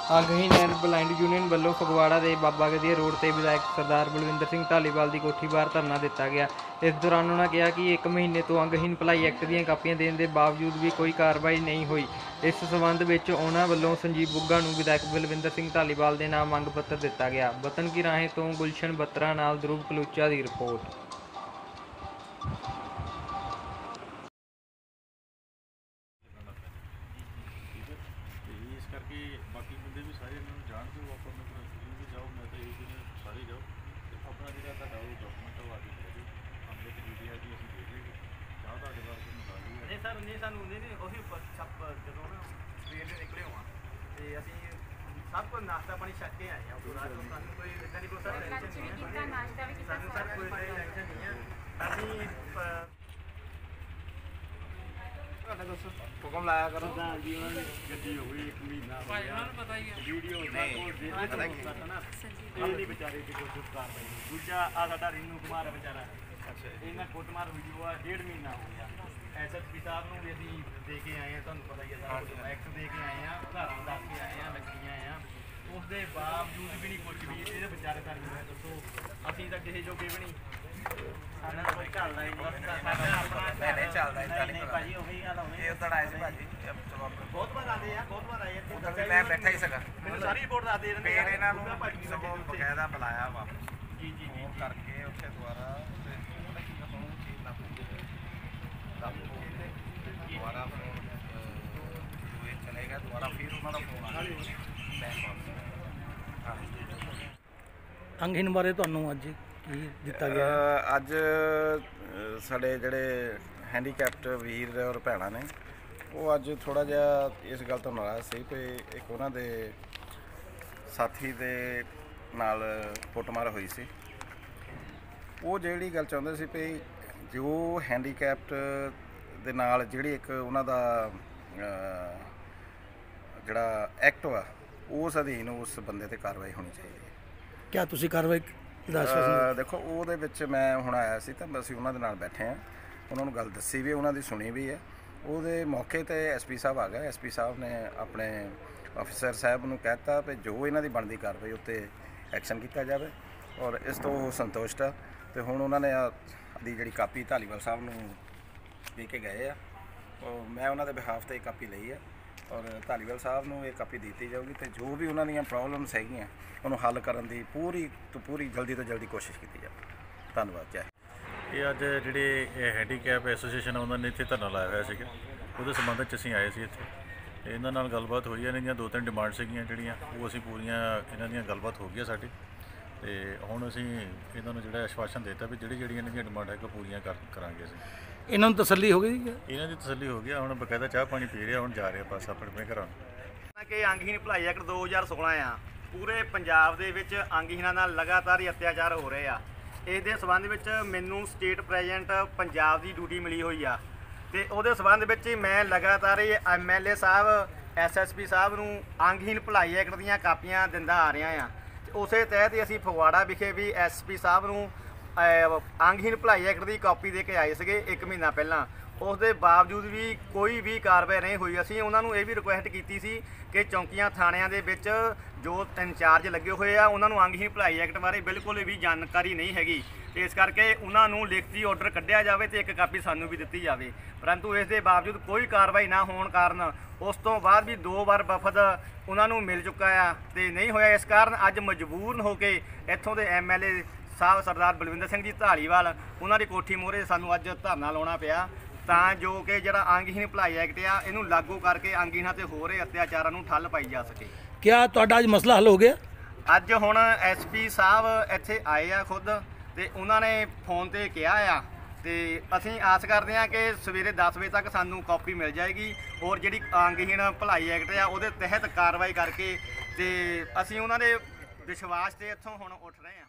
अंगहीन and बलाइंड union ਵੱਲੋਂ ਫਗਵਾੜਾ ਦੇ ਬਾਬਾ ਗਦੀਆ road ਤੇ ਵਿਧਾਇਕ ਸਰਦਾਰ ਬਲਵਿੰਦਰ ਸਿੰਘ ਢਾਲੀਵਾਲ ਦੀ ਕੋਠੀ ਬਾਹਰ ਧਰਨਾ ਦਿੱਤਾ ਗਿਆ। ਇਸ ਦੌਰਾਨ ਉਹਨਾਂ ਕਿਹਾ ਕਿ 1 ਮਹੀਨੇ ਤੋਂ ਅੰਗਹੀਨ ਭਲਾਈ ਐਕਟ ਦੀਆਂ ਕਾਪੀਆਂ ਦੇਣ ਦੇ ਬਾਵਜੂਦ ਵੀ ਕੋਈ ਕਾਰਵਾਈ ਨਹੀਂ ਹੋਈ। ਇਸ ਸਬੰਧ ਵਿੱਚ ਉਹਨਾਂ ਵੱਲੋਂ ਸੰਜੀਵ ਬੁੱਗਾ ਨੂੰ ਵਿਧਾਇਕ ਬਲਵਿੰਦਰ ਸਿੰਘ ਢਾਲੀਵਾਲ ਦੇ ਨਾਮ ਮੰਗ ਪੱਤਰ ਦਿੱਤਾ ਗਿਆ। ਵਤਨ ਕੀ ਰਾਹੇ ਤੋਂ ਗੁਲਸ਼ਨ ਬੱਤਰਾ ਨਾਲ ਧਰੁਵ ਕਲੂਚਾ ਦੀ ਰਿਪੋਰਟ। इस करके बाकी बंदे भी सारे इन्होंने जान के वो अपने भी जाओ, मैं तो यही सारे जाओ तो अपना जो डॉक्यूमेंट वो आगे ले जाओ। हम लोग ड्यूटी है कि असं दे देंगे चाह तो बार को मिला ली नहीं सर नहीं सानू नहीं ਉਹੀ ਛੱਪ ਜਦੋਂ ਨਾ ਸਵੇਰ ਦੇ ਨਿਕਲੇ ਹੋਵਾਂ ਤੇ ਅਸੀਂ ਸਭ ਕੁਝ ਨਾਸ਼ਤਾ ਪਾਣੀ ਛੱਕ ਕੇ ਆਏ ਆ। ਪੂਰਾ ਸਾਨੂੰ ਕੋਈ ਇਦਾਂ ਦੀ ਕੋਈ ਸਰ ਟੈਨਸ਼ਨ ਨਹੀਂ ਹੈ। ਨਾਸ਼ਤਾ ਵੀ ਕੀਤਾ ਸਰ ਕੋਈ ਟੈਨਸ਼ਨ ਨਹੀਂ ਹੈ। ਅਸੀਂ हुक्म लाया करो जी उन्होंने गड्डी हो गई 1 महीना हो गया वीडियो नहीं बेचारे की कोशिश कर रही। दूजा आ साडा रीनू कुमार है बेचारा, अच्छा इन्हें कुटमार वीडियो आ 1.5 महीना हो गया। SSP साहब ਨੂੰ ਵੀ ਅਸੀਂ ਦੇ ਕੇ ਆਏ ਆ, ਤੁਹਾਨੂੰ ਪਤਾ ਹੀ ਹੈ ਸਾਰਾ ਕੁਝ ਐਕਟ ਦੇ ਕੇ ਆਏ ਆ, ਉਦਾਹਰਨ ਦੱਸ ਕੇ ਆਏ ਆ, ਲੱਗੀਆਂ ਆਏ ਆ। ਉਸ ਦੇ ਬਾਵਜੂਦ ਵੀ ਨਹੀਂ ਕੁਝ ਵੀ ਇਹਦੇ ਵਿਚਾਰੇ ਕਰ ਰਹੇ। ਦੱਸੋ ਅਸੀਂ ਤਾਂ ਕਿਸੇ ਜੋਗੇ ਵੀ ਨਹੀਂ, ਸਾਡਾ ਕੋਈ ਚੱਲਦਾ ਹੀ ਨਹੀਂ। ਨਹੀਂ ਚੱਲਦਾ ਨਹੀਂ ਭਾਜੀ, ਉਹੀ ਗੱਲ ਹੋਣੀ। ਇਹ ਉਧਰ ਆਏ ਸੀ ਭਾਜੀ, ਬਹੁਤ ਵਾਰ ਆਉਂਦੇ ਆ, ਬਹੁਤ ਵਾਰ ਆਏ ਇੱਥੇ। ਮੈਂ ਬੈਠਾ ਹੀ ਸੀਗਾ, ਮੈਨੂੰ ਸਾਰੀ ਰਿਪੋਰਟ ਦੱਸ ਦੇ ਦਿੰਦੇ। ਫਿਰ ਇਹਨਾਂ ਨੂੰ ਸਗੋਂ ਬਕਾਇਦਾ ਬੁਲਾਇਆ ਵਾਪਸ ਜੀ ਜੀ ਜੀ ਕਰਕੇ ਉੱਥੇ ਦੁਬਾਰਾ ਦੁਬਾਰਾ ਫੋਨ ਚਲੇ ਗਿਆ ਦੁਬਾਰਾ, ਫਿਰ ਉਹਨਾਂ ਦਾ ਫੋਨ ਆ ਗਿਆ। ਅੰਗਹੀਨ ਬਾਰੇ ਤੁਹਾਨੂੰ ਅੱਜ ਕੀ ਦਿੱਤਾ ਗਿਆ? ਅੱਜ ਸਾਡੇ ਜਿਹੜੇ ਹੈਂਡੀਕੈਪਟ ਵੀਰ ਔਰ ਭੈਣਾਂ ਨੇ ਉਹ ਅੱਜ ਥੋੜ੍ਹਾ ਜਿਹਾ ਇਸ ਗੱਲ ਤੋਂ ਨਾਰਾਜ਼ ਸੀ ਕਿ ਇੱਕ ਉਹਨਾਂ ਦੇ ਸਾਥੀ ਦੇ ਨਾਲ ਕੁੱਟਮਾਰ ਹੋਈ ਸੀ। ਉਹ ਜਿਹੜੀ ਗੱਲ ਚਾਹੁੰਦੇ ਸੀ ਵੀ ਜੋ ਹੈਂਡੀਕੈਪਟ ਦੇ ਨਾਲ ਜਿਹੜੀ ਇੱਕ ਉਹਨਾਂ ਦਾ ਜਿਹੜਾ ਐਕਟ ਵਾ ਉਸ ਅਧੀਨ ਉਸ ਬੰਦੇ 'ਤੇ ਕਾਰਵਾਈ ਹੋਣੀ ਚਾਹੀਦੀ ਹੈ। ਕਿਆ ਤੁਸੀਂ ਕਾਰਵਾਈ ਦੇਖੋ ਉਹਦੇ ਵਿੱਚ ਮੈਂ ਹੁਣ ਆਇਆ ਸੀ ਤਾਂ ਅਸੀਂ ਉਹਨਾਂ ਦੇ ਨਾਲ ਬੈਠੇ ਹਾਂ, ਉਹਨਾਂ ਨੂੰ ਗੱਲ ਦੱਸੀ ਵੀ, ਉਹਨਾਂ ਦੀ ਸੁਣੀ ਵੀ ਹੈ। ਉਹਦੇ ਮੌਕੇ 'ਤੇ SP ਸਾਹਿਬ ਆ ਗਏ। SP ਸਾਹਿਬ ਨੇ ਆਪਣੇ ਅਫਸਰ ਸਾਹਿਬ ਨੂੰ ਕਹਿ ਦਿੱਤਾ ਵੀ ਜੋ ਇਹਨਾਂ ਦੀ ਬਣਦੀ ਕਾਰਵਾਈ ਉੱਤੇ ਐਕਸ਼ਨ ਕੀਤਾ ਜਾਵੇ ਔਰ ਇਸ ਤੋਂ ਉਹ ਸੰਤੁਸ਼ਟ ਆ। ਅਤੇ ਹੁਣ ਉਹਨਾਂ ਨੇ ਦੀ ਜਿਹੜੀ ਕਾਪੀ ਢਾਲੀਵਾਲ ਸਾਹਿਬ ਨੂੰ ਦੇ ਕੇ ਗਏ ਆ, ਮੈਂ ਉਹਨਾਂ ਦੇ ਬਿਹਾਫ 'ਤੇ ਕਾਪੀ ਲਈ ਆ ਔਰ ਢਾਲੀਵਾਲ ਸਾਹਿਬ ਨੂੰ ਇਹ ਕਾਪੀ ਦਿੱਤੀ ਜਾਊਗੀ ਅਤੇ ਜੋ ਵੀ ਉਹਨਾਂ ਦੀਆਂ ਪ੍ਰੋਬਲਮਸ ਹੈਗੀਆਂ ਉਹਨੂੰ ਹੱਲ ਕਰਨ ਦੀ ਪੂਰੀ ਤੋਂ ਪੂਰੀ ਜਲਦੀ ਤੋਂ ਜਲਦੀ ਕੋਸ਼ਿਸ਼ ਕੀਤੀ ਜਾਵੇ। ਧੰਨਵਾਦ ਜੈ। ਇਹ ਅੱਜ ਜਿਹੜੇ ਹੈਂਡੀਕੈਪ ਐਸੋਸੀਏਸ਼ਨ ਉਹਨਾਂ ਨੇ ਇੱਥੇ ਧਰਨਾ ਲਾਇਆ ਹੋਇਆ ਸੀਗਾ, ਉਹਦੇ ਸੰਬੰਧ 'ਚ ਅਸੀਂ ਆਏ ਸੀ ਇੱਥੇ। ਇਹਨਾਂ ਨਾਲ ਗੱਲਬਾਤ ਹੋਈ ਹੈ, ਇਹਨਾਂ ਦੀਆਂ 2-3 ਡਿਮਾਂਡ ਸੀਗੀਆਂ ਜਿਹੜੀਆਂ ਉਹ ਅਸੀਂ ਪੂਰੀਆਂ ਇਹਨਾਂ ਦੀਆਂ ਗੱਲਬਾਤ ਹੋ ਗਈ ਸਾਡੀ। ਅਤੇ ਹੁਣ ਅਸੀਂ ਇਹਨਾਂ ਨੂੰ ਜਿਹੜਾ ਆਸ਼ਵਾਸਨ ਦੇ ਦਿੱਤਾ ਵੀ ਜਿਹੜੀ ਇਹਨਾਂ ਦੀਆਂ ਡਿਮਾਂਡ ਹੈਗਾ ਪੂਰੀਆਂ ਕਰਾਂਗੇ ਅਸੀਂ। ਇਹਨਾਂ ਨੂੰ ਤਸੱਲੀ ਹੋ ਗਈ? ਇਹਨਾਂ ਦੀ ਤਸੱਲੀ ਹੋ ਗਿਆ, ਹੁਣ ਬਕਾਇਦਾ ਚਾਹ ਪਾਣੀ ਪੀ ਰਿਹਾ, ਹੁਣ ਜਾ ਰਿਹਾ ਬਸ ਆਪਣੇ ਘਰਾਂ ਨੂੰ। ਕਿ ਅੰਗਹੀਨ ਭਲਾਈ ਐਕਟ 2016 ਆ, ਪੂਰੇ ਪੰਜਾਬ ਦੇ ਵਿੱਚ ਅੰਗਹੀਨਾਂ ਨਾਲ ਲਗਾਤਾਰ ਹੀ ਅਤਿਆਚਾਰ ਹੋ ਰਹੇ ਆ। ਇਸ ਦੇ ਸਬੰਧ ਵਿੱਚ ਮੈਨੂੰ ਸਟੇਟ ਪ੍ਰੈਜ਼ੀਡੈਂਟ ਪੰਜਾਬ ਦੀ ਡਿਊਟੀ ਮਿਲੀ ਹੋਈ ਆ ਅਤੇ ਉਹਦੇ ਸਬੰਧ ਵਿੱਚ ਮੈਂ ਲਗਾਤਾਰ ਹੀ MLA ਸਾਹਿਬ SSP ਸਾਹਿਬ ਨੂੰ ਅੰਗਹੀਨ ਭਲਾਈ ਐਕਟ ਦੀਆਂ ਕਾਪੀਆਂ ਦਿੰਦਾ ਆ ਰਿਹਾ ਆ। ਉਸੇ ਤਹਿਤ ਹੀ ਅਸੀਂ ਫਗਵਾੜਾ ਵਿਖੇ ਵੀ SP ਸਾਹਿਬ ਨੂੰ ਅੰਗਹੀਨ ਭਲਾਈ ਐਕਟ ਦੀ ਕਾਪੀ ਦੇ ਕੇ ਆਏ ਸੀਗੇ 1 ਮਹੀਨਾ ਪਹਿਲਾਂ। ਉਸ ਦੇ ਬਾਵਜੂਦ ਵੀ ਕੋਈ ਵੀ ਕਾਰਵਾਈ ਨਹੀਂ ਹੋਈ। ਅਸੀਂ ਉਹਨਾਂ ਨੂੰ ਇਹ ਵੀ ਰਿਕੁਐਸਟ ਕੀਤੀ ਸੀ ਕਿ ਚੌਂਕੀਆਂ ਥਾਣਿਆਂ ਦੇ ਵਿੱਚ ਜੋ ਇੰਚਾਰਜ ਲੱਗੇ ਹੋਏ ਆ ਉਹਨਾਂ ਨੂੰ ਅੰਗਹੀਨ ਭਲਾਈ ਐਕਟ ਬਾਰੇ ਬਿਲਕੁਲ ਵੀ ਜਾਣਕਾਰੀ ਨਹੀਂ ਹੈਗੀ ਅਤੇ ਇਸ ਕਰਕੇ ਉਹਨਾਂ ਨੂੰ ਲਿਖਤੀ ਆਰਡਰ ਕੱਢਿਆ ਜਾਵੇ ਅਤੇ ਇੱਕ ਕਾਪੀ ਸਾਨੂੰ ਵੀ ਦਿੱਤੀ ਜਾਵੇ। ਪਰੰਤੂ ਇਸ ਦੇ ਬਾਵਜੂਦ ਕੋਈ ਕਾਰਵਾਈ ਨਾ ਹੋਣ ਕਾਰਨ ਉਸ ਤੋਂ ਬਾਅਦ ਵੀ 2 ਵਾਰ ਵਫਦ ਉਹਨਾਂ ਨੂੰ ਮਿਲ ਚੁੱਕਾ ਆ ਅਤੇ ਨਹੀਂ ਹੋਇਆ। ਇਸ ਕਾਰਨ ਅੱਜ ਮਜਬੂਰਨ ਹੋ ਕੇ ਇੱਥੋਂ ਦੇ MLA ਸਾਹਿਬ ਸਰਦਾਰ ਬਲਵਿੰਦਰ ਸਿੰਘ ਜੀ ਢਾਲੀਵਾਲ ਉਹਨਾਂ ਦੀ ਕੋਠੀ ਮੂਹਰੇ ਸਾਨੂੰ ਅੱਜ ਧਰਨਾ ਲਾਉਣਾ ਪਿਆ ਤਾਂ ਜੋ ਕਿ ਜਿਹੜਾ ਅੰਗਹੀਨ ਭਲਾਈ ਐਕਟ ਆ ਇਹਨੂੰ ਲਾਗੂ ਕਰਕੇ ਅੰਗਹੀਨਾਂ 'ਤੇ ਹੋ ਰਹੇ ਅਤਿਆਚਾਰਾਂ ਨੂੰ ਠੱਲ ਪਾਈ ਜਾ ਸਕੇ। ਕਿਆ ਤੁਹਾਡਾ ਅੱਜ ਮਸਲਾ ਹੱਲ ਹੋ ਗਿਆ? ਅੱਜ ਹੁਣ SP ਸਾਹਿਬ ਇੱਥੇ ਆਏ ਆ ਖੁਦ ਅਤੇ ਉਹਨਾਂ ਨੇ ਫੋਨ 'ਤੇ ਕਿਹਾ ਆ ਅਤੇ ਅਸੀਂ ਆਸ ਕਰਦੇ ਹਾਂ ਕਿ ਸਵੇਰੇ 10 ਵਜੇ ਤੱਕ ਸਾਨੂੰ ਕਾਪੀ ਮਿਲ ਜਾਏਗੀ ਔਰ ਜਿਹੜੀ ਅੰਗਹੀਨ ਭਲਾਈ ਐਕਟ ਆ ਉਹਦੇ ਤਹਿਤ ਕਾਰਵਾਈ ਕਰਕੇ ਅਤੇ ਅਸੀਂ ਉਹਨਾਂ ਦੇ ਵਿਸ਼ਵਾਸ 'ਤੇ ਇੱਥੋਂ ਹੁਣ ਉੱਠ ਰਹੇ ਹਾਂ।